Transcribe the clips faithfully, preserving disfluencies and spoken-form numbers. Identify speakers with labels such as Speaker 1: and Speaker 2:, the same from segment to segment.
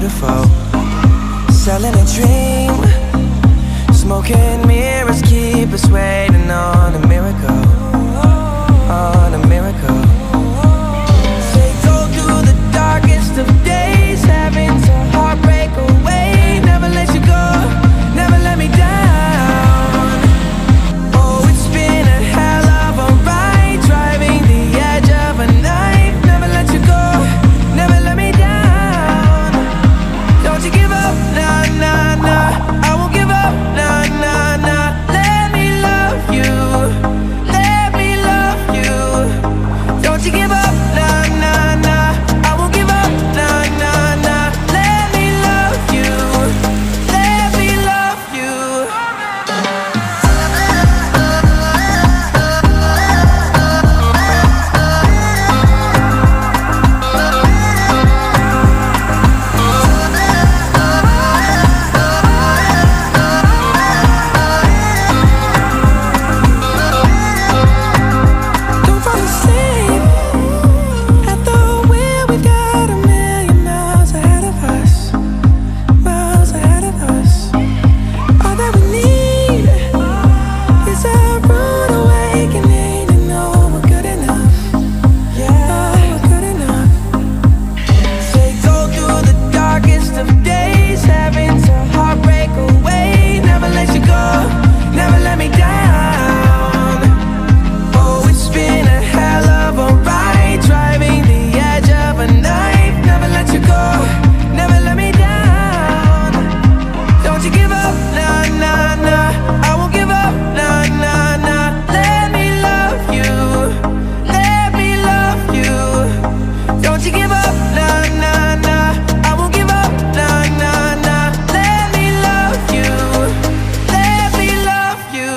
Speaker 1: beautiful. Selling a dream, smoking mirrors keep us waiting on a miracle, on a miracle. They go through the darkest of days, having to heartbreak away. Never let you go, never let me down. Oh, it's been a hell of a ride, driving the edge of a knife. Never let you go, never let me down. Don't you give up, nah, nah, nah. I won't give up, nah, nah, nah. Let me love you, let me love you. Don't you give up, nah, nah, nah. I won't give up, nah, nah, nah. Let me love you, let me love you. Don't fall asleep at the wheel. We've got a million miles ahead of us, miles ahead of us. All that we need is a rude awakening to know we're good enough. Yeah, we're good enough. They go through the darkest of days, having to heartbreak away. Never let you go, never let me down. Oh, it's been a hell of a ride, driving the edge of a knife. Never let you go, never let me down. Don't you give up, nah, nah, nah. I won't give up, nah, nah, nah. Let me love you, let me love you. Don't you give up, nah, nah, nah. I won't give up, nah, nah, nah. Let me love you, let me love you.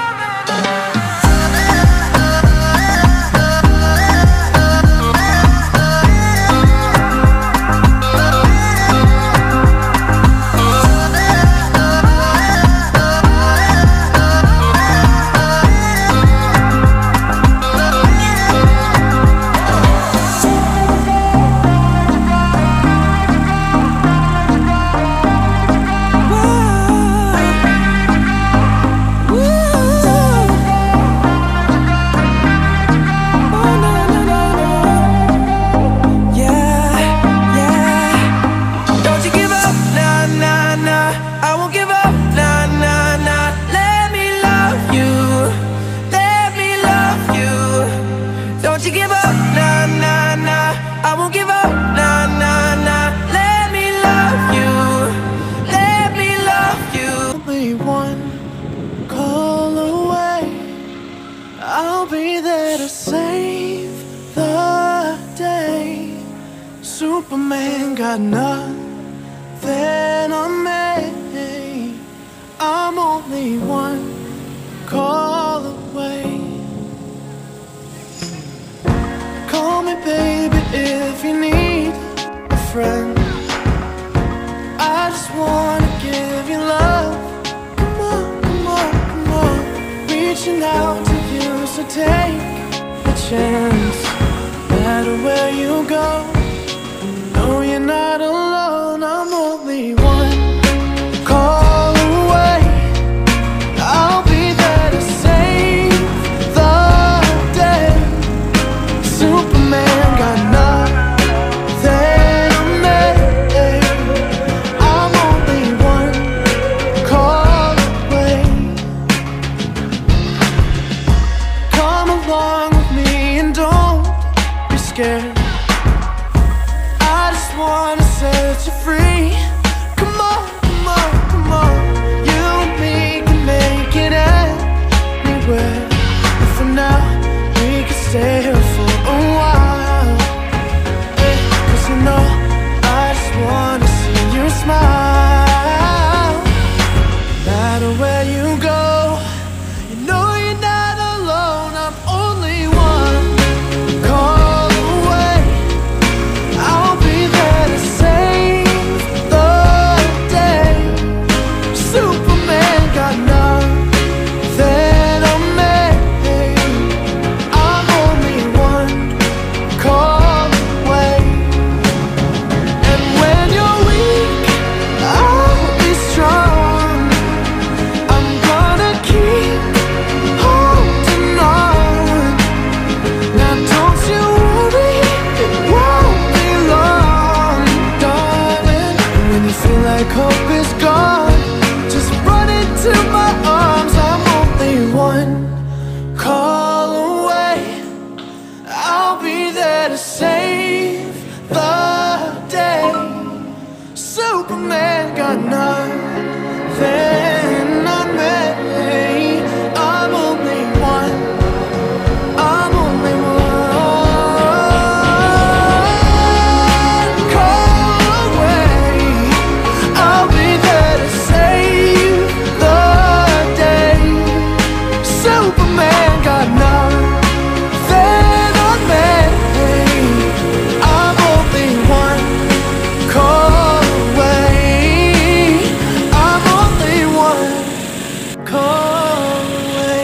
Speaker 1: Don't you give up, nah, nah, nah. I won't give up, nah, nah, nah. Let me love you, let me love you.
Speaker 2: Only one call away, I'll be there to save the day. Superman got nothing on me. I'm only one call away. Call me baby if you need a friend. I just wanna give you love. Come on, come on, come on. Reaching out to you, so take a chance. No matter where you go, no, you're not alone. I'm only one call away. I'll be there to save the day. Superman got nothing on me. I'm only one call away. Come along with me and don't be scared. I just wanna set you free. Come on, come on, come on. You and me can make it anywhere. And for now, we can stay here for a while. Yeah, 'cause you know, I just wanna see you smile. No matter where you go, you know you're not alone. I'm only one call away. I'll be there to save got nothing on me. I'm only one. I'm only one call away. I'll be there to save the day. Superman got nothing on me. I'm only one call away. I'm only one call away.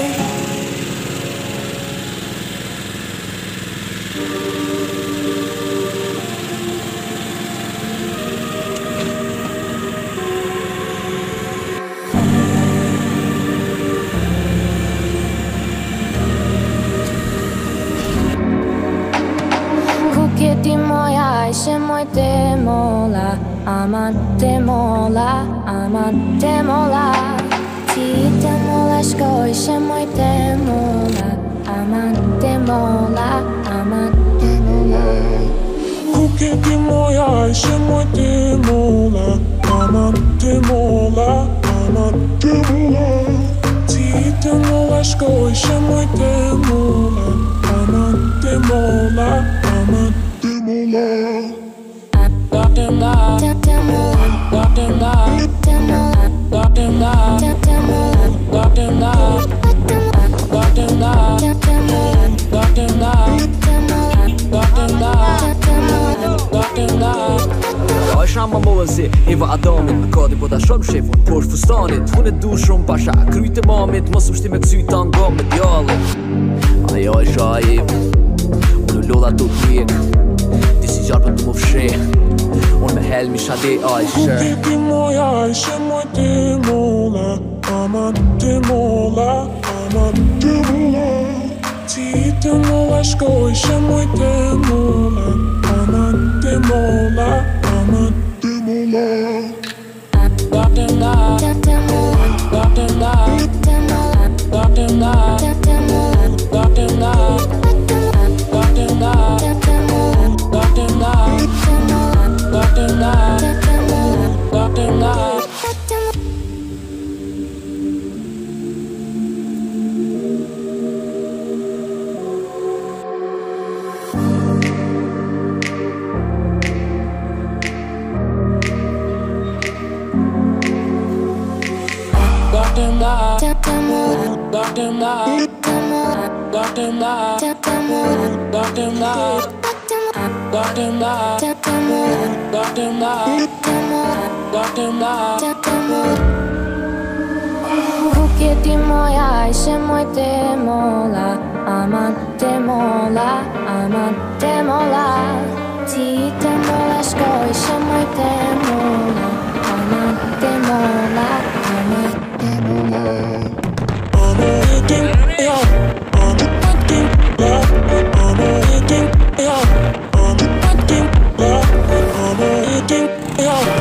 Speaker 3: Kuketi moja ishe moj te mola, aman te mola, aman te mola. Ti te mola shko ishe moj te mola, aman te mola, aman te mola.
Speaker 4: Kuketi moja ishe moj te mola, aman te mola, aman te mola. Ti te mola shko ishe moj te mola, aman te mola, aman te mola.
Speaker 5: Ja, är samma målse, Eva Adamit Kadi båda shomshef och Porsche fustanit. Hon är duschom pasha, kryte mamit Måste bestämma ksytan gamet jalet. Ja, jag är shaib Och nu låda dot mig This is jarpa dum of shit Och med helg mig shade Aisha.
Speaker 4: Kuketi moja ishe moj te mola, aman te mola, aman te mola. Ti te mola shko ishe moj te mola, aman te mola, aman te mola.
Speaker 3: Kuketi moja ishe moj te mola, aman te mola, aman te mola. Ti te mola shko ishe moj te mola, aman te mola, aman te mola.
Speaker 4: I'm